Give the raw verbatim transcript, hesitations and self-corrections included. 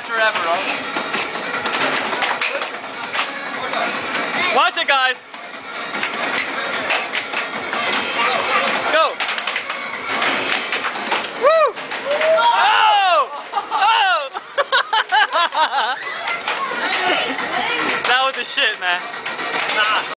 last forever, bro. Watch it, guys. Go. Woo! Oh! Oh! That was the shit, man.